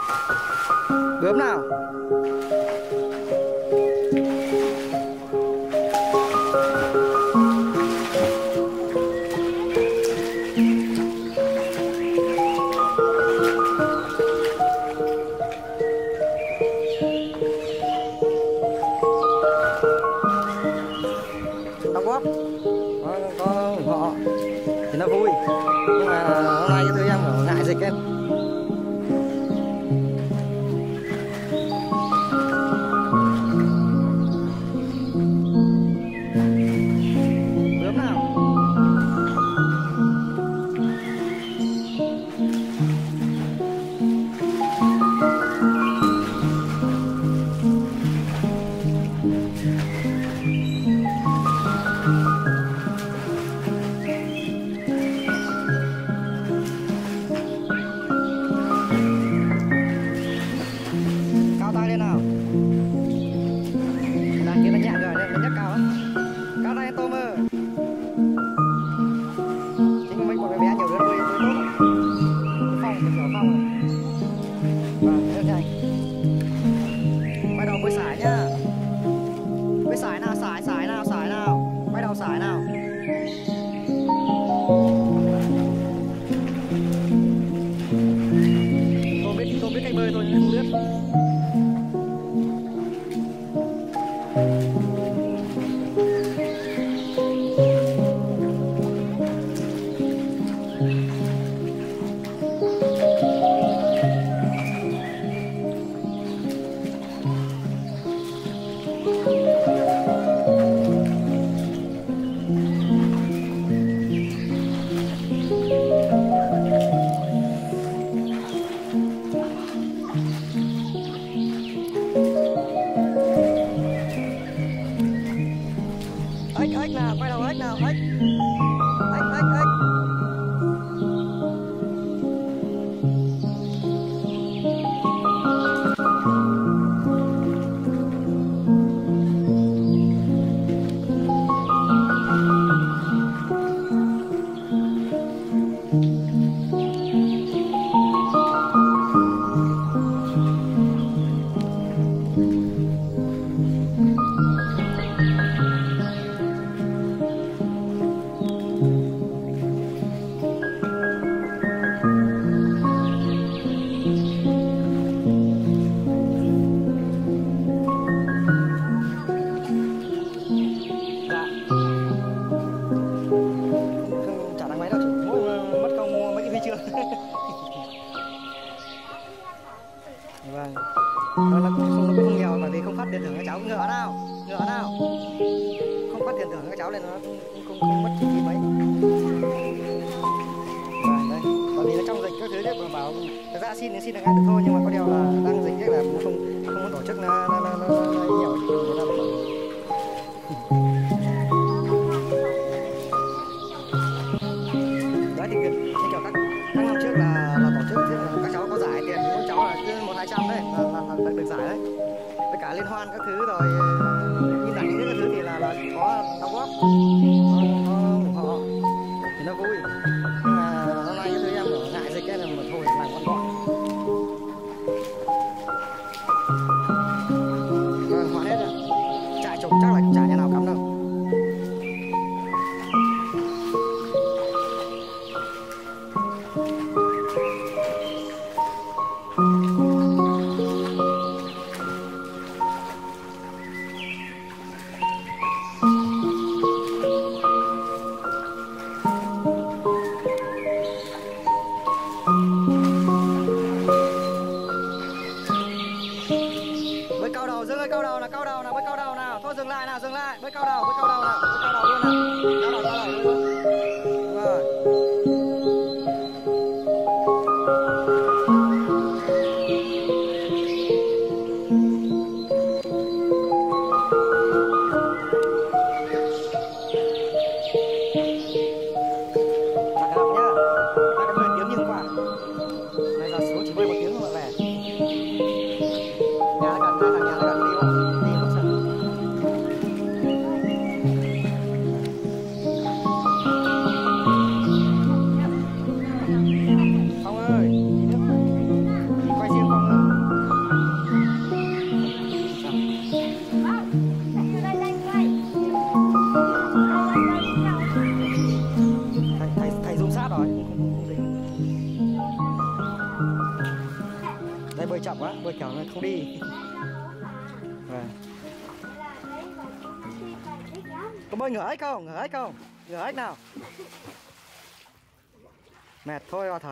Bướm nào. Đóng góp có ủng hộ thì nó vui, nhưng mà hôm nay cái thứ em ở ngại dịch em. Bướm nào. Cao tay lên nào. Đàn kia nó nhẹ rồi, đây nó nhấc cao á. Cao tay tôm ơi. Chính mình còn bé nhiều đứa nuôi tốt. Phong thì kiểu phong rồi. Vâng, rất nhanh. Quay đầu với sải nhá. Với sải nào, sải nào. Quay đầu sải nào. Tôi biết cách bơi thôi nhưng không biết. Ếch nào, quay đầu ếch nào, ếch. Vâng, nó cũng không nhiều bởi vì không phát tiền thưởng các cháu. Ngựa nào, không phát tiền thưởng các cháu nên nó không mất chi phí mấy. Vâng, đây, bởi vì nó trong dịch các thứ đấy mà bảo thật ra xin thì xin được ngay được thôi, nhưng mà có điều là đang dịch rất là không muốn tổ chức nó nhiều thì người ta phải. Đấy thì như kiểu các năm trước là tổ chức các cháu có giải tiền, mỗi cháu là cứ 100-200 đấy là được giải đấy. Tất cả liên hoan các thứ rồi in ảnh các thứ thì là có đóng góp, có ủng hộ thì nó vui. Nhưng mà hôm nay cái thứ em ở ngại dịch ấy là mà thôi làm con gọn. Vâng, hoàn hết rồi. Chạy trục chắc là chả nhà nào cắm đâu. Bơi cao đầu, Dương ơi, cao đầu nào, bơi cao đầu nào. Thôi dừng lại, bơi cao đầu nào, bơi cao đầu luôn nào. Cao đầu luôn. Rồi. Đặt học nhá. Hai cái bơi tiếng nhưng quả. Này giờ xuống chỉ bơi 1 tiếng thôi mà về. Nhà nó gần đi không sợ. Phong ơi, đi nước. Đi quay riêng Phong ơi. chậm quá, bơi kiểu nó không đi. Vâng. Có bơi ngửa ếch không? Ngửa ếch không? Ngửa ếch nào? Mệt thôi vào thở.